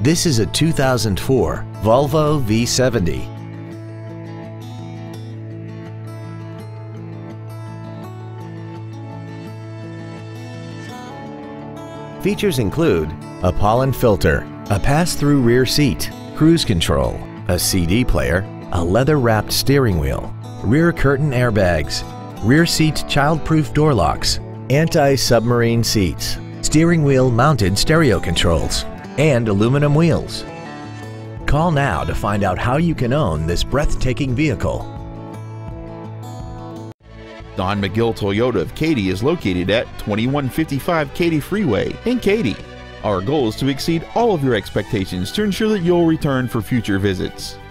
This is a 2004 Volvo V70. Features include a pollen filter, a pass-through rear seat, cruise control, a CD player, a leather-wrapped steering wheel, rear curtain airbags, rear seat child-proof door locks, anti-submarine seats, steering wheel mounted stereo controls, and aluminum wheels. Call now to find out how you can own this breathtaking vehicle. Don McGill Toyota of Katy is located at 2155 Katy Freeway in Katy. Our goal is to exceed all of your expectations to ensure that you'll return for future visits.